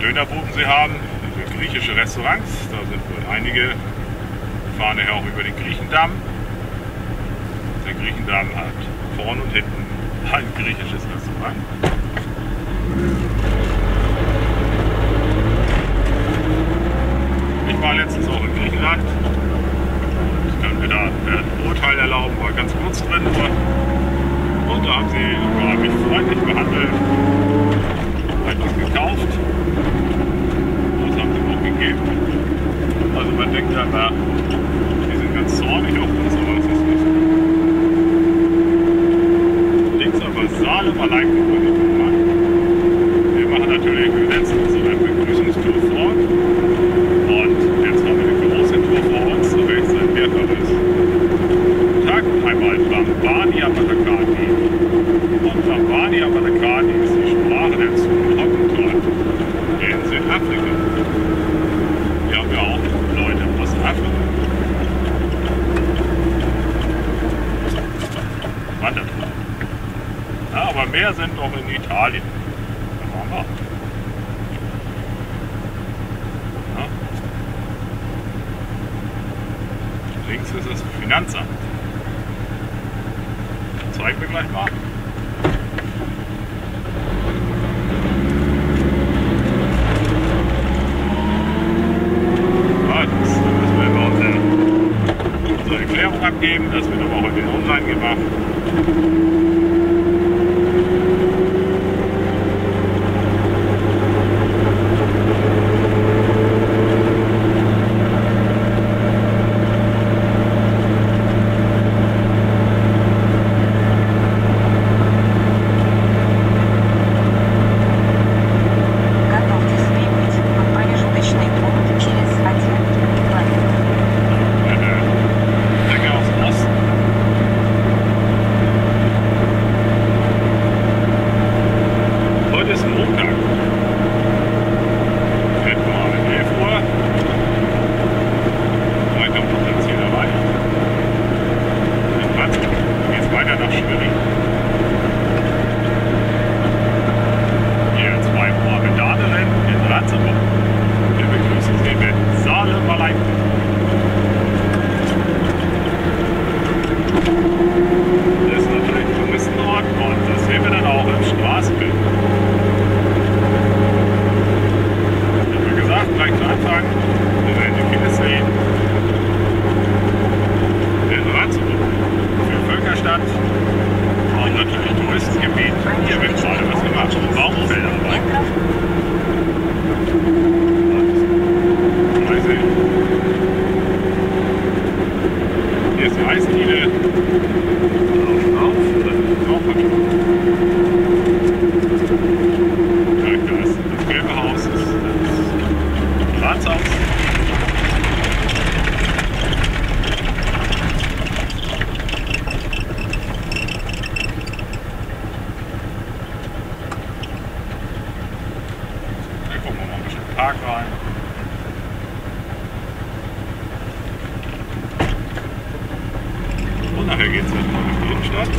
Dönerbuden sie haben, diese griechische Restaurants. Da sind wohl einige, fahren ja auch über den Griechendamm. Der Griechendamm hat vorn und hinten ein griechisches Restaurant. Ich war letztens auch in Griechenland und kann mir da ein Urteil erlauben, war ganz kurz drin. Und da haben sie mich freundlich behandelt, etwas gekauft. Das haben sie auch gegeben. Also man denkt ja, die sind ganz zornig auf uns, aber das ist nicht so. Links aber Salem allein gegründet. Wir machen natürlich jetzt unsere Begrüßungstour vor Ort. Und jetzt haben wir eine große Tour vor uns, so rechts ein Mehrverriss. Guten Tag, einmal Bambani Apatakati. Und Bambani Apatakati ist die Sprache der Hottentot in Südafrika. Hier haben wir auch Leute aus Afrika. Wandertour. Ja, aber mehr sind noch in Italien. Da waren wir. Ja. Links ist das Finanzamt. Zeigen wir gleich mal. Da müssen wir unsere Erklärung abgeben. Das wird aber heute online gemacht. Nachher geht es jetzt mal durch die Innenstadt.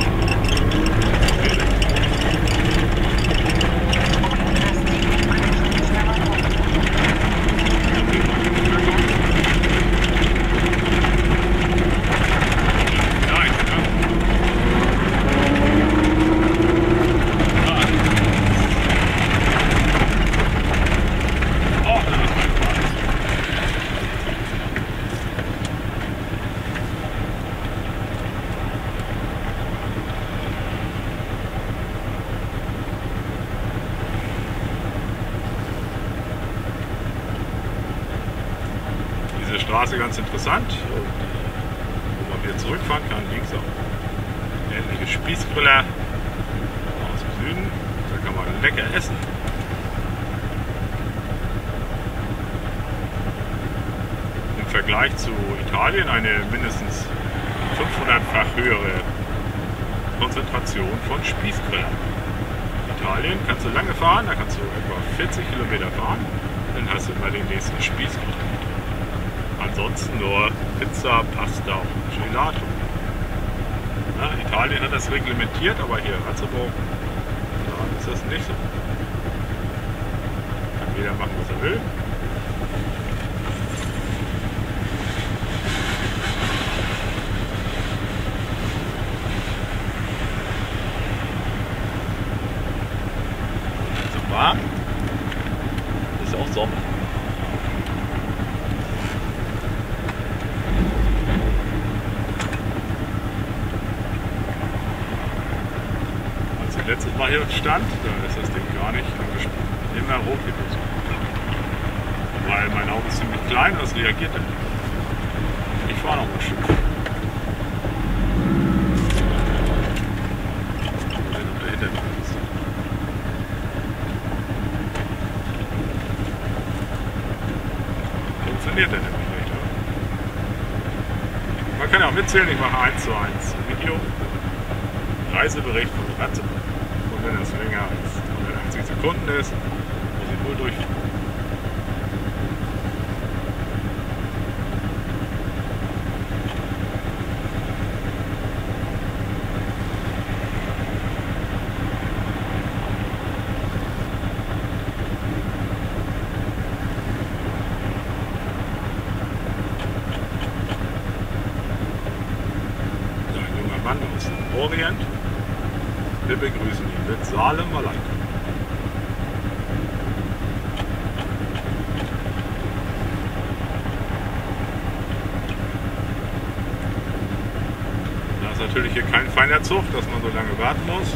Straße ganz interessant, wo man wieder zurückfahren kann. Links auch ähnliche Spießgriller aus dem Süden. Da kann man lecker essen. Im Vergleich zu Italien eine mindestens 500-fach höhere Konzentration von Spießgrillern. In Italien kannst du lange fahren, da kannst du etwa 40 Kilometer fahren, dann hast du mal den nächsten Spießgrill. Ansonsten nur Pizza, Pasta und Gelato. Ja, Italien hat das reglementiert, aber hier in Ratzeburg, da ist das nicht so. jeder machen, was er will. So warm. Ist auch Sommer. Als ich letztes Mal hier stand, da ist das Ding gar nicht angesprungen. Immer rot gedrückt. Weil mein Auto ist ziemlich klein, das reagiert nicht. Ich fahre noch ein Stück. Funktioniert der nämlich nicht, oder? Man kann ja auch mitzählen, ich mache 1:1 Video. Reisebericht von Ratzeburg. Und wenn das länger als 180 Sekunden ist, muss ich wohl durchfahren. Mann aus dem Orient. Wir begrüßen ihn mit Salam Alaikum. Da ist natürlich hier kein feiner Zug, dass man so lange warten muss.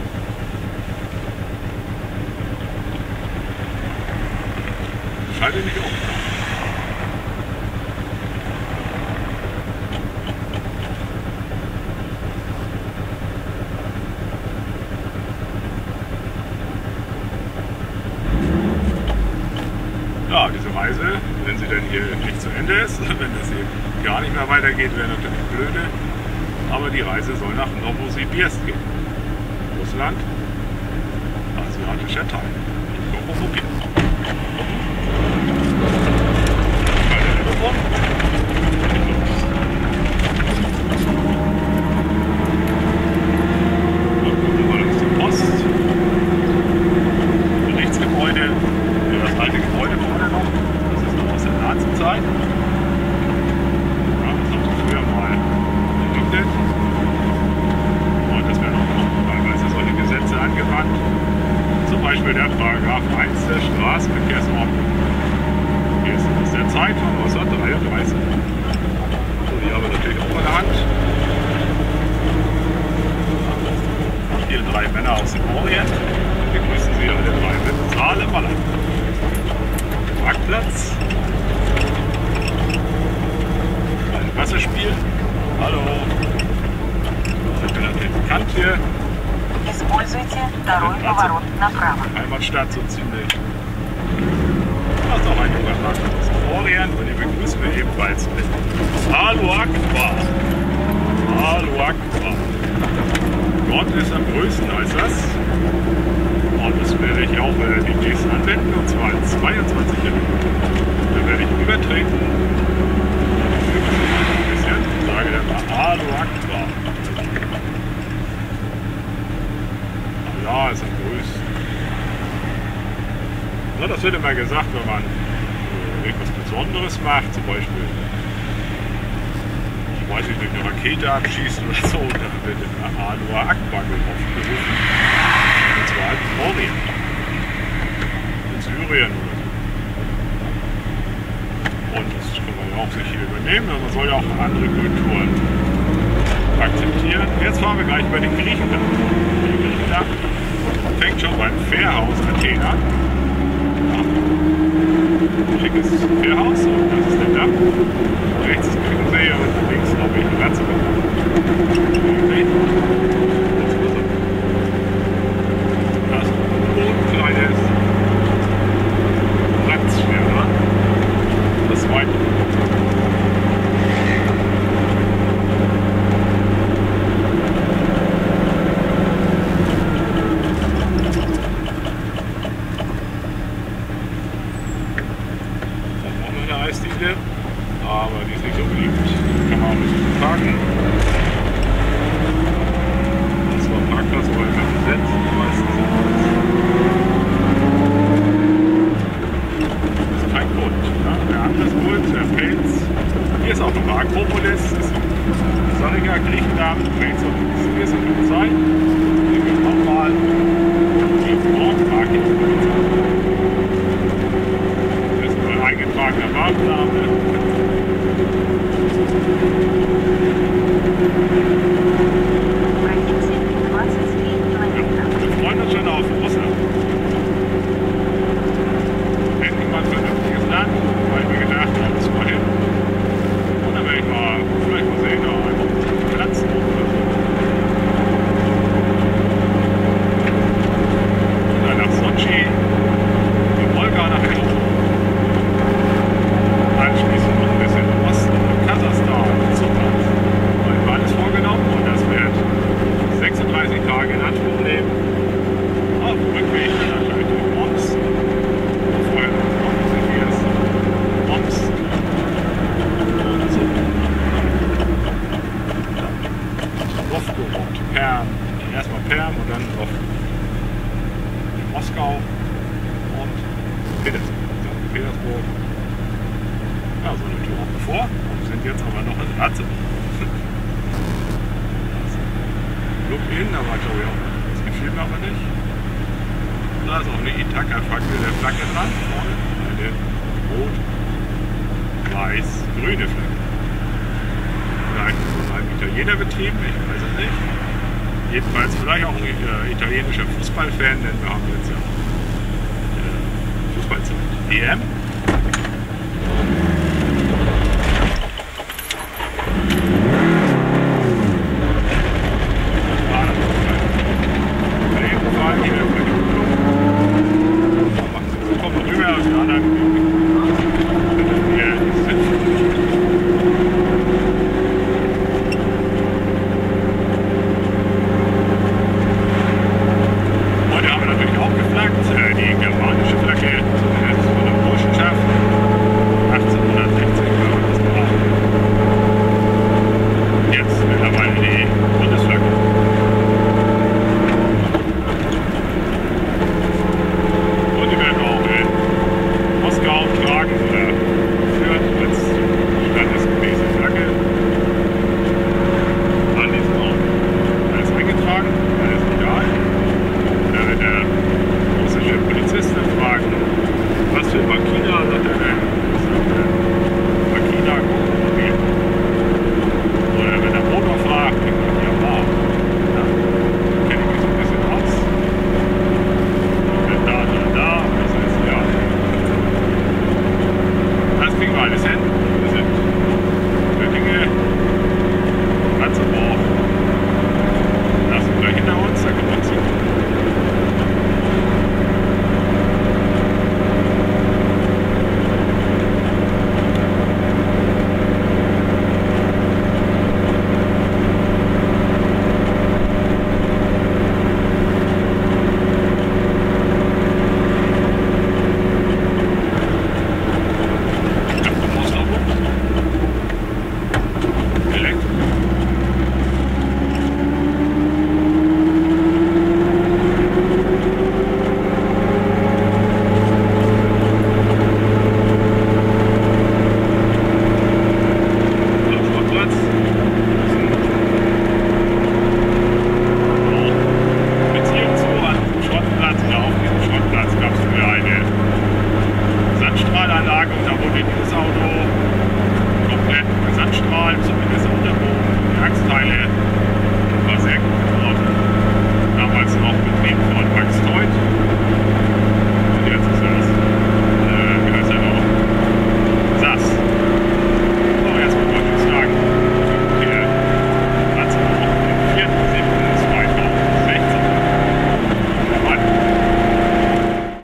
Schalte nicht um. Ja, diese Reise, wenn sie denn hier nicht zu Ende ist, wenn das hier gar nicht mehr weitergeht, wäre natürlich blöde. Aber die Reise soll nach Novosibirsk gehen. Russland, asiatischer Teil. Novosibirsk. Zum Beispiel der Paragraph 1 der Straßenverkehrsordnung. Hier ist aus der Zeit von 1933. So, die haben wir natürlich auch in der Hand. Hier 3 Männer aus dem Orient. Wir begrüßen Sie alle 3 mit Salam Alaikum. Marktplatz. Ein Wasserspiel. Hallo. Ich bin natürlich bekannt hier. Используйте второй поворот направо. Heimatstadt so ziemlich. Da ist noch ein junger Mann aus dem Orient und die begrüßen wir ebenfalls mit Allahu Akbar. Allahu Akbar. Gott ist am größten, heißt das. Und das werde ich auch demnächst anwenden, und zwar in 22 Jahren. Da werde ich übertreten. Ein bisschen. Sage dann mal Allahu Akbar. Ja, ist am größten. Ja, das wird immer gesagt, wenn man irgendwas Besonderes macht, zum Beispiel, ich weiß nicht, eine Rakete abschießt oder so, da wird immer Allahu Akbar gerufen. Und zwar halt im Orient. In Syrien oder so. Und das kann man ja auch sich hier übernehmen, man soll ja auch andere Kulturen akzeptieren. Jetzt fahren wir gleich über den Griechenland. Griechenland fängt schon beim Fährhaus Athen an. Ja. Schickes Fährhaus, und das ist der Dach. Rechts ist Küchensee und links, glaube ich, Ratzeburg. Das ist ein kleines Platzschwärmer. Das zweite. Aber die ist nicht so beliebt. Kann man auch nicht parken. Griechenland, rechts und links. Hier ist die Polizei. Hier wird nochmal Nordmarke. Das ist ein eingetragener Markenname. Пройдите 23 километров. Wir freuen uns schon auf Russland. Endlich mal ein vernünftiges Land, weil wir gedacht haben, das mal hin. Und dann werde ich mal, vielleicht mal sehen, da einfach Pflanzen oder so. Und dann nach Sochi, die Wolga nachher hoch. Anschließend noch ein bisschen im Osten, Kasachstan, Zutat. Weil wir alles vorgenommen und das wird 36 Tage in Anspruch nehmen. Auf dem Rückweg dann natürlich durch Moms. Vorher noch sind wir jetzt Moms. Oder so. Rowko und Perm. Erstmal Perm und dann auf Moskau und Petersburg. Ja, so eine Tour auch bevor. Und wir sind jetzt aber noch in Ratzeburg. Look-in, aber glaube ich auch. Das gefiel mir aber nicht. Da ist auch eine Ithaka-Flagge dran. Vorne eine rot-weiß-grüne Flagge. Vielleicht ist das ein Italiener betrieben, ich weiß es nicht. Jedenfalls vielleicht auch ein italienischer Fußballfan, denn wir haben jetzt ja Fußballzeit. EM.